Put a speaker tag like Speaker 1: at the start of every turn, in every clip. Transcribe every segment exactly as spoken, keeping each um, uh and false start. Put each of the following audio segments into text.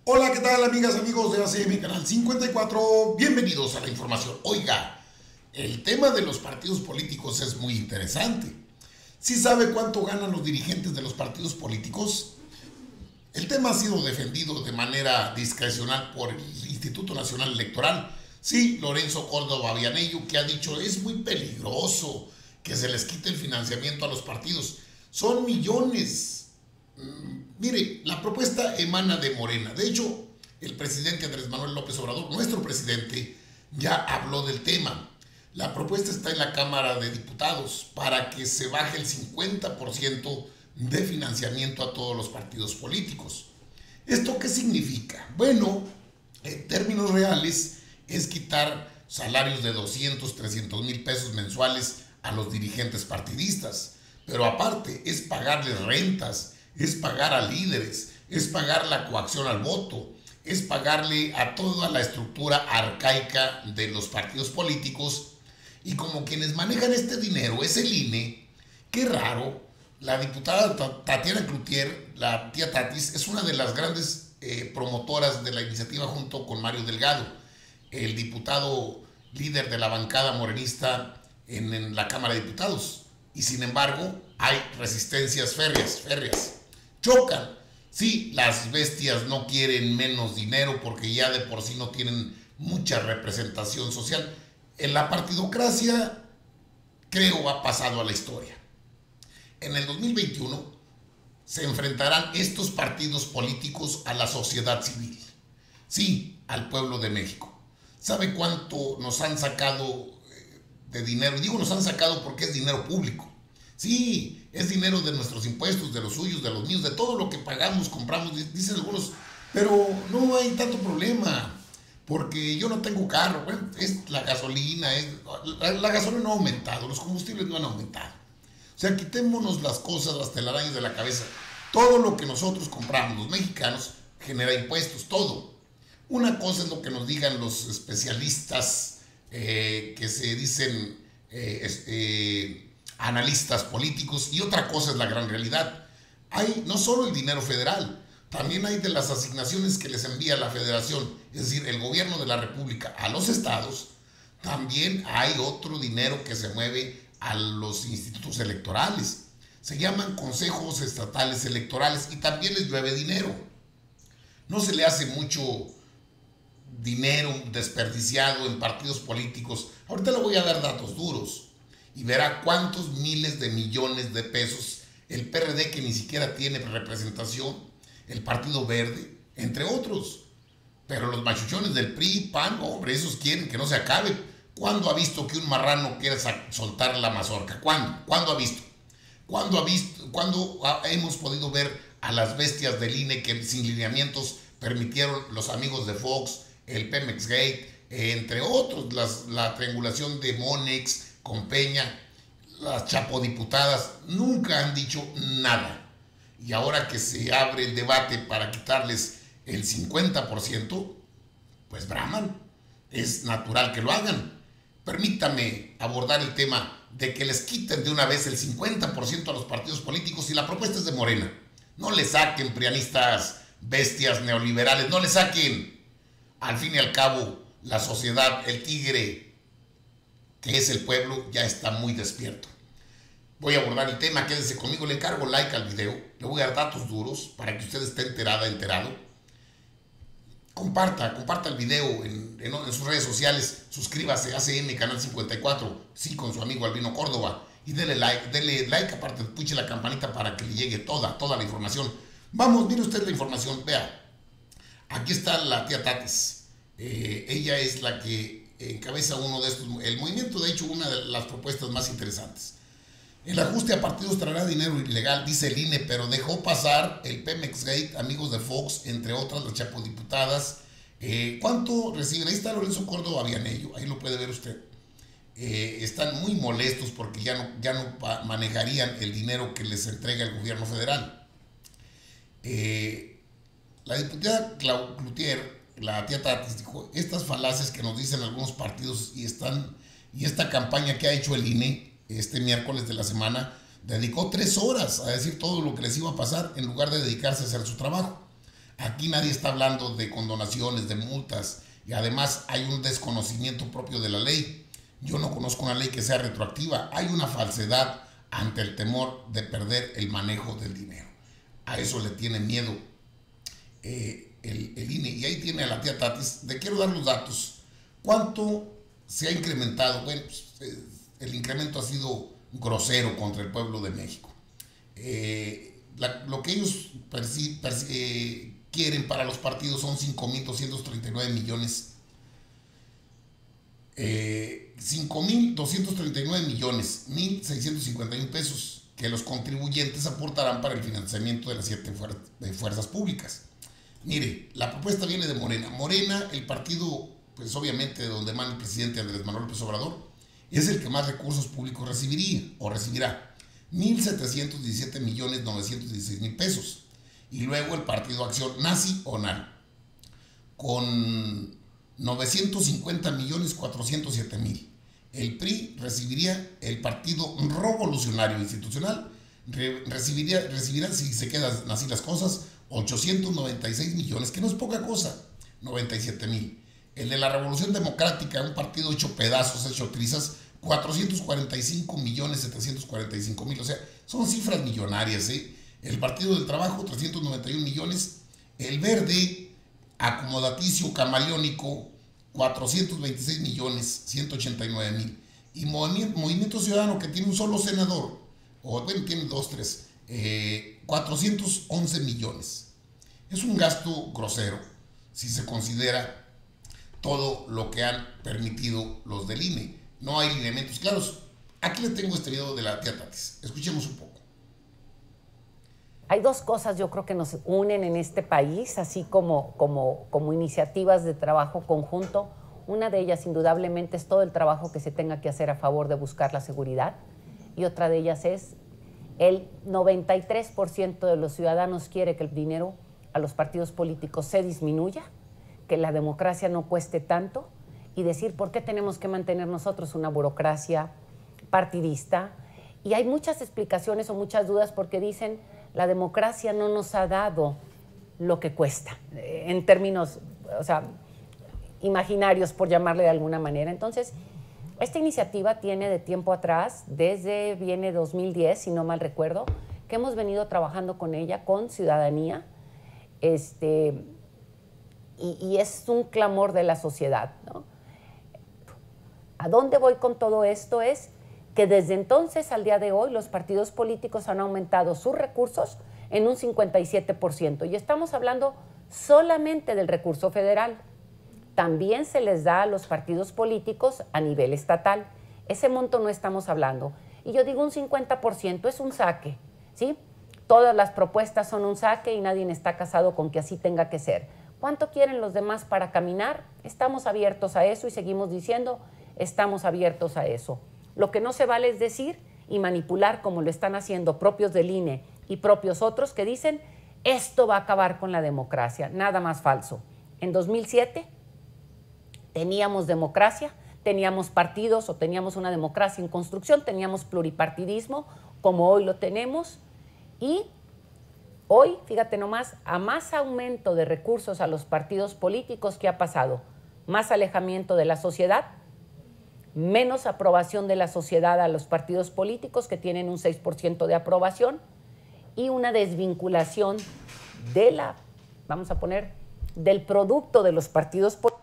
Speaker 1: Hola, ¿qué tal, amigas, amigos de A C M Canal cincuenta y cuatro? Bienvenidos a la información. Oiga, el tema de los partidos políticos es muy interesante. ¿Sí sabe cuánto ganan los dirigentes de los partidos políticos? El tema ha sido defendido de manera discrecional por el Instituto Nacional Electoral. Sí, Lorenzo Córdoba Vianello, que ha dicho es muy peligroso que se les quite el financiamiento a los partidos. Son millones. Mire, la propuesta emana de Morena. De hecho, el presidente Andrés Manuel López Obrador, nuestro presidente, ya habló del tema. La propuesta está en la Cámara de Diputados para que se baje el cincuenta por ciento de financiamiento a todos los partidos políticos. ¿Esto qué significa? Bueno, en términos reales, es quitar salarios de doscientos, trescientos mil pesos mensuales a los dirigentes partidistas. Pero aparte, es pagarles rentas, es pagar a líderes, es pagar la coacción al voto, es pagarle a toda la estructura arcaica de los partidos políticos. Y como quienes manejan este dinero es el I N E, qué raro, la diputada Tatiana Cloutier, la tía Tatis, es una de las grandes eh, promotoras de la iniciativa junto con Mario Delgado, el diputado líder de la bancada morenista en, en la Cámara de Diputados. Y sin embargo, hay resistencias férreas, férreas. Chocan. Sí, las bestias no quieren menos dinero porque ya de por sí no tienen mucha representación social. En la partidocracia, creo, ha pasado a la historia. En el dos mil veintiuno se enfrentarán estos partidos políticos a la sociedad civil. Sí, al pueblo de México. ¿Sabe cuánto nos han sacado de dinero? Y digo nos han sacado porque es dinero público. Sí, es dinero de nuestros impuestos, de los suyos, de los míos, de todo lo que pagamos, compramos, dicen algunos, pero no hay tanto problema, porque yo no tengo carro. Bueno, es la gasolina, es, la, la gasolina no ha aumentado, los combustibles no han aumentado. O sea, quitémonos las cosas, las telarañas de la cabeza. Todo lo que nosotros compramos, los mexicanos, genera impuestos, todo. Una cosa es lo que nos digan los especialistas eh, que se dicen eh, eh, analistas políticos, y otra cosa es la gran realidad. Hay no solo el dinero federal, también hay de las asignaciones que les envía la federación, es decir, el gobierno de la república a los estados. También hay otro dinero que se mueve a los institutos electorales, se llaman consejos estatales electorales, y también les llueve dinero. No se le hace mucho dinero desperdiciado en partidos políticos. Ahorita le voy a dar datos duros y verá cuántos miles de millones de pesos el P R D, que ni siquiera tiene representación, el Partido Verde, entre otros. Pero los machuchones del P R I, P A N, hombre, esos quieren que no se acabe. ¿Cuándo ha visto que un marrano quiere soltar la mazorca? ¿Cuándo? ¿Cuándo ha visto? ¿Cuándo ha visto? ¿Cuándo hemos podido ver a las bestias del I N E que sin lineamientos permitieron los amigos de Fox, el Pemex Gate, entre otros, las, la triangulación de Monex con Peña, las chapodiputadas? Nunca han dicho nada. Y ahora que se abre el debate para quitarles el cincuenta por ciento, pues braman. Es natural que lo hagan. Permítame abordar el tema de que les quiten de una vez el cincuenta por ciento a los partidos políticos, y la propuesta es de Morena. No le saquen, prianistas, bestias neoliberales, no le saquen. Al fin y al cabo, la sociedad, el tigre que es el pueblo, ya está muy despierto. Voy a abordar el tema, quédese conmigo, le encargo like al video, le voy a dar datos duros para que usted esté enterada, enterado. Comparta, comparta el video en, en, en sus redes sociales, suscríbase a A C M Canal cincuenta y cuatro, sí, con su amigo Albino Córdoba, y dele like, dele like, aparte puche la campanita para que le llegue toda, toda la información. Vamos, mire usted la información, vea, aquí está la tía Tatis, eh, ella es la que encabeza uno de estos, el movimiento, de hecho, una de las propuestas más interesantes. El ajuste a partidos traerá dinero ilegal, dice el I N E, pero dejó pasar el Pemex Gate, amigos de Fox, entre otras, las chapodiputadas. Eh, ¿Cuánto reciben? Ahí está Lorenzo Córdoba Vianello, ahí lo puede ver usted. Eh, están muy molestos porque ya no, ya no manejarían el dinero que les entrega el gobierno federal. Eh, la diputada Cloutier, la tía Tatis, dijo, estas falacias que nos dicen algunos partidos y, están, y esta campaña que ha hecho el I N E este miércoles de la semana, dedicó tres horas a decir todo lo que les iba a pasar en lugar de dedicarse a hacer su trabajo. Aquí nadie está hablando de condonaciones, de multas, y además hay un desconocimiento propio de la ley. Yo no conozco una ley que sea retroactiva. Hay una falsedad ante el temor de perder el manejo del dinero. A eso le tiene miedo eh, el, el I N E. Y ahí tiene a la tía Tatis. Le quiero dar los datos. ¿Cuánto se ha incrementado? Bueno, pues, eh, el incremento ha sido grosero contra el pueblo de México. Eh, la, lo que ellos perci, perci, eh, quieren para los partidos son cinco mil doscientos treinta y nueve millones. Eh, cinco mil doscientos treinta y nueve millones, mil seiscientos cincuenta y uno pesos que los contribuyentes aportarán para el financiamiento de las siete fuer de fuerzas públicas. Mire, la propuesta viene de Morena. Morena, el partido, pues obviamente de donde emana el presidente Andrés Manuel López Obrador, es el que más recursos públicos recibiría o recibirá, mil setecientos diecisiete millones novecientos dieciséis mil pesos. Y luego el partido Acción, nazi o NAL, con novecientos cincuenta millones cuatrocientos siete mil. El P R I recibiría, el Partido Revolucionario Institucional, re, recibiría, recibirá, si se quedan así las cosas, ochocientos noventa y seis millones, que no es poca cosa, noventa y siete mil. El de la Revolución Democrática, un partido hecho pedazos, hecho trizas, cuatrocientos cuarenta y cinco millones setecientos cuarenta y cinco mil. O sea, son cifras millonarias, ¿eh? El Partido del Trabajo, trescientos noventa y un millones. El Verde, acomodaticio, camaleónico, cuatrocientos veintiséis millones ciento ochenta y nueve mil. Y Movimiento Ciudadano, que tiene un solo senador, o bueno, tiene dos, tres, eh, cuatrocientos once millones. Es un gasto grosero, si se considera todo lo que han permitido los del I N E. No hay lineamientos claros. Aquí le tengo este video de la tía Tatis. Escuchemos un poco.
Speaker 2: Hay dos cosas yo creo que nos unen en este país, así como, como, como iniciativas de trabajo conjunto. Una de ellas indudablemente es todo el trabajo que se tenga que hacer a favor de buscar la seguridad, y otra de ellas es el noventa y tres por ciento de los ciudadanos quiere que el dinero a los partidos políticos se disminuya, que la democracia no cueste tanto, y decir por qué tenemos que mantener nosotros una burocracia partidista. Y hay muchas explicaciones o muchas dudas porque dicen la democracia no nos ha dado lo que cuesta, en términos, o sea, imaginarios, por llamarle de alguna manera. Entonces, esta iniciativa tiene de tiempo atrás, desde viene dos mil diez, si no mal recuerdo, que hemos venido trabajando con ella, con ciudadanía, este, y, y es un clamor de la sociedad, ¿no? ¿A dónde voy con todo esto? Es que desde entonces al día de hoy los partidos políticos han aumentado sus recursos en un cincuenta y siete por ciento, y estamos hablando solamente del recurso federal. También se les da a los partidos políticos a nivel estatal. Ese monto no estamos hablando. Y yo digo un cincuenta por ciento es un saque, ¿sí? Todas las propuestas son un saque y nadie está casado con que así tenga que ser. ¿Cuánto quieren los demás para caminar? Estamos abiertos a eso y seguimos diciendo, estamos abiertos a eso. Lo que no se vale es decir y manipular como lo están haciendo propios del I N E y propios otros que dicen, esto va a acabar con la democracia. Nada más falso. En dos mil siete teníamos democracia, teníamos partidos o teníamos una democracia en construcción, teníamos pluripartidismo como hoy lo tenemos, y hoy, fíjate nomás, a más aumento de recursos a los partidos políticos, ¿qué ha pasado? Más alejamiento de la sociedad, menos aprobación de la sociedad a los partidos políticos, que tienen un seis por ciento de aprobación, y una desvinculación de la, vamos a poner, del producto de los partidos políticos.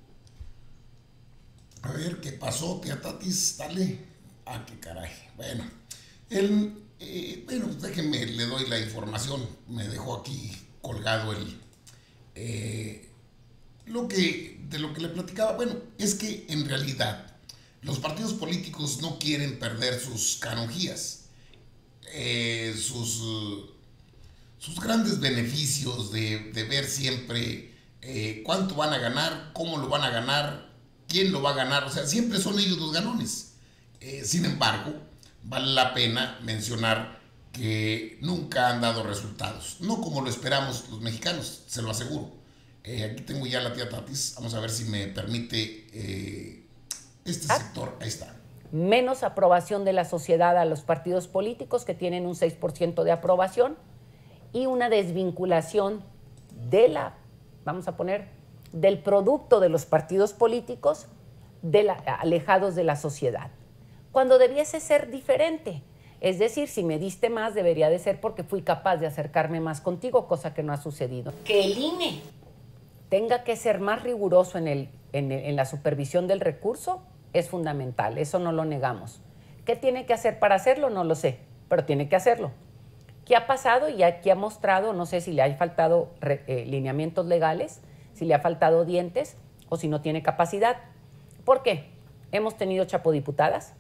Speaker 1: A ver, ¿qué pasó, tía Tatis? Dale. Ah, qué caray. Bueno, el, eh, bueno, déjenme, le doy la información. Me dejó aquí colgado el... Eh, lo que, de lo que le platicaba. Bueno, es que en realidad los partidos políticos no quieren perder sus canonjías, eh, sus, sus grandes beneficios de, de ver siempre eh, cuánto van a ganar, cómo lo van a ganar, quién lo va a ganar. O sea, siempre son ellos los ganones. Eh, sin embargo, vale la pena mencionar que nunca han dado resultados. No como lo esperamos los mexicanos, se lo aseguro. Eh, aquí tengo ya la tía Tatis. Vamos a ver si me permite eh, este sector. Ahí está.
Speaker 2: Menos aprobación de la sociedad a los partidos políticos, que tienen un seis por ciento de aprobación, y una desvinculación de la, vamos a poner, del producto de los partidos políticos de la, alejados de la sociedad, cuando debiese ser diferente. Es decir, si me diste más, debería de ser porque fui capaz de acercarme más contigo, cosa que no ha sucedido. Que el I N E tenga que ser más riguroso en, el, en, el, en la supervisión del recurso es fundamental, eso no lo negamos. ¿Qué tiene que hacer para hacerlo? No lo sé, pero tiene que hacerlo. ¿Qué ha pasado? Y aquí ha mostrado, no sé si le ha faltado re, eh, lineamientos legales, si le ha faltado dientes o si no tiene capacidad. ¿Por qué? Hemos tenido chapodiputadas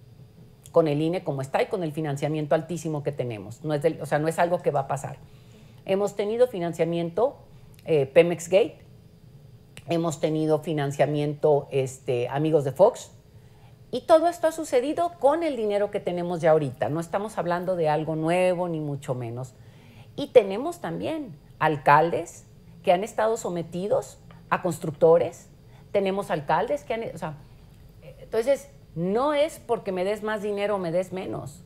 Speaker 2: con el I N E como está y con el financiamiento altísimo que tenemos. No es del, o sea, no es algo que va a pasar. Hemos tenido financiamiento eh, Pemex Gate, hemos tenido financiamiento este, amigos de Fox, y todo esto ha sucedido con el dinero que tenemos ya ahorita. No estamos hablando de algo nuevo, ni mucho menos. Y tenemos también alcaldes que han estado sometidos a constructores. Tenemos alcaldes que han... O sea, entonces, no es porque me des más dinero o me des menos.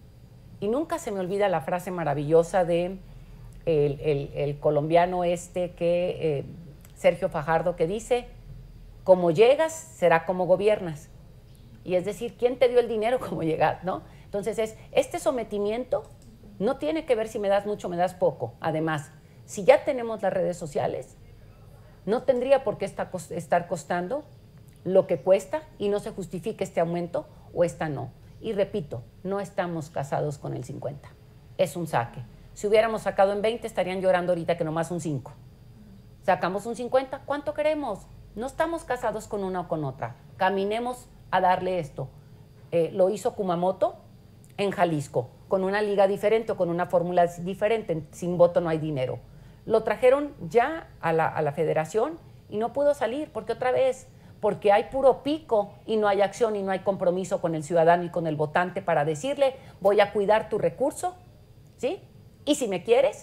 Speaker 2: Y nunca se me olvida la frase maravillosa de el, el, el colombiano este, que, eh, Sergio Fajardo, que dice, como llegas, será como gobiernas. Y es decir, ¿quién te dio el dinero como llegas, no? Entonces, es, este sometimiento no tiene que ver si me das mucho o me das poco. Además, si ya tenemos las redes sociales, no tendría por qué estar, estar costando lo que cuesta y no se justifique este aumento o esta no. Y repito, no estamos casados con el cincuenta. Es un saque. Si hubiéramos sacado en veinte, estarían llorando ahorita que nomás un cinco. Sacamos un cincuenta, ¿cuánto queremos? No estamos casados con una o con otra. Caminemos a darle esto. Eh, lo hizo Kumamoto en Jalisco, con una liga diferente o con una fórmula diferente. Sin voto no hay dinero. Lo trajeron ya a la, a la federación y no pudo salir, porque otra vez, porque hay puro pico y no hay acción y no hay compromiso con el ciudadano y con el votante para decirle, voy a cuidar tu recurso, ¿sí? Y si me quieres,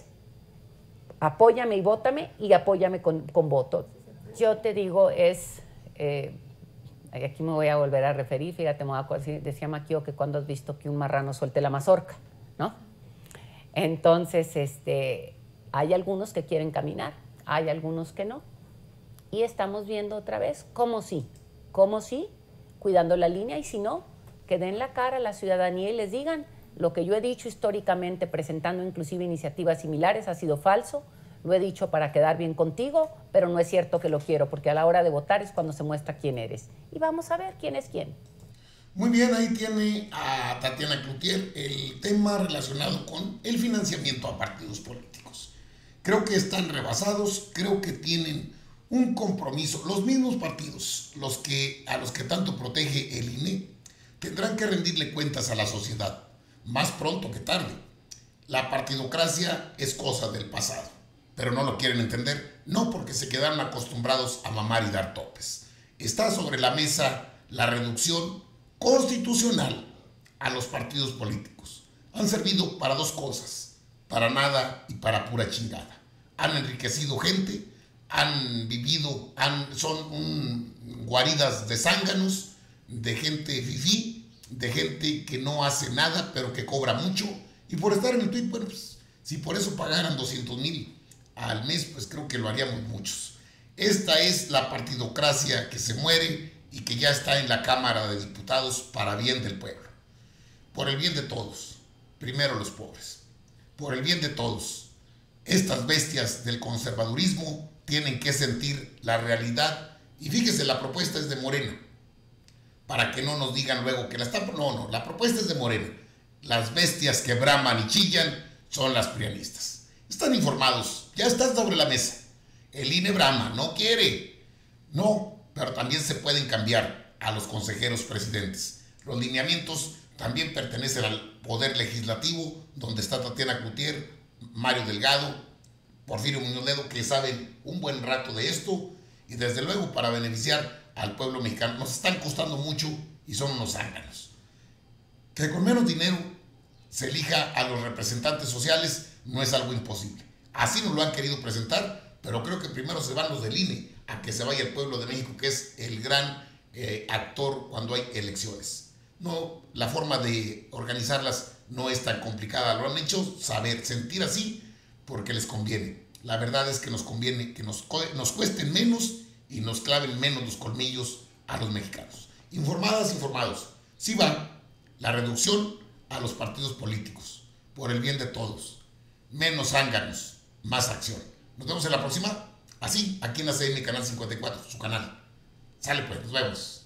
Speaker 2: apóyame y vótame y apóyame con, con voto. Yo te digo, es... Eh, aquí me voy a volver a referir, fíjate, me voy a, decía Maquio que cuando has visto que un marrano suelte la mazorca, ¿no? Entonces, este, hay algunos que quieren caminar, hay algunos que no. Y estamos viendo otra vez cómo sí, cómo sí, cuidando la línea, y si no, que den la cara a la ciudadanía y les digan lo que yo he dicho históricamente, presentando inclusive iniciativas similares, ha sido falso. Lo he dicho para quedar bien contigo, pero no es cierto que lo quiero, porque a la hora de votar es cuando se muestra quién eres. Y vamos a ver quién es quién.
Speaker 1: Muy bien, ahí tiene a Tatiana Cloutier el tema relacionado con el financiamiento a partidos políticos. Creo que están rebasados, creo que tienen un compromiso. Los mismos partidos, los que, a los que tanto protege el I N E, tendrán que rendirle cuentas a la sociedad, más pronto que tarde. La partidocracia es cosa del pasado, pero no lo quieren entender, no porque se quedaron acostumbrados a mamar y dar topes. Está sobre la mesa la reducción constitucional a los partidos políticos. Han servido para dos cosas, para nada y para pura chingada. Han enriquecido gente, han vivido, han, son un, guaridas de zánganos, de gente fifí, de gente que no hace nada, pero que cobra mucho. Y por estar en el tuit, bueno, pues, si por eso pagaran doscientos mil al mes, pues creo que lo haríamos muchos. Esta es la partidocracia que se muere y que ya está en la Cámara de Diputados para bien del pueblo. Por el bien de todos, primero los pobres. Por el bien de todos, estas bestias del conservadurismo tienen que sentir la realidad. Y fíjese, la propuesta es de Morena, para que no nos digan luego que la están... No, no, la propuesta es de Morena. Las bestias que braman y chillan son las prianistas. Están informados, ya están sobre la mesa. El I N E brama, no quiere. No, pero también se pueden cambiar a los consejeros presidentes. Los lineamientos también pertenecen al Poder Legislativo, donde está Tatiana Cloutier, Mario Delgado, Porfirio Muñoz Ledo, que saben un buen rato de esto, y desde luego para beneficiar al pueblo mexicano. Nos están costando mucho y son unos zánganos. Que con menos dinero se elija a los representantes sociales no es algo imposible. Así nos lo han querido presentar, pero creo que primero se van los del I N E a que se vaya el pueblo de México, que es el gran eh, actor cuando hay elecciones. No, la forma de organizarlas no es tan complicada. Lo han hecho saber, sentir así, porque les conviene. la verdad es que nos conviene que nos, nos cuesten menos y nos claven menos los colmillos a los mexicanos. Informadas, informados. Sí va la reducción a los partidos políticos, por el bien de todos. Menos zánganos, más acción. Nos vemos en la próxima, así, aquí en la C N Canal cincuenta y cuatro, su canal. Sale pues, nos vemos.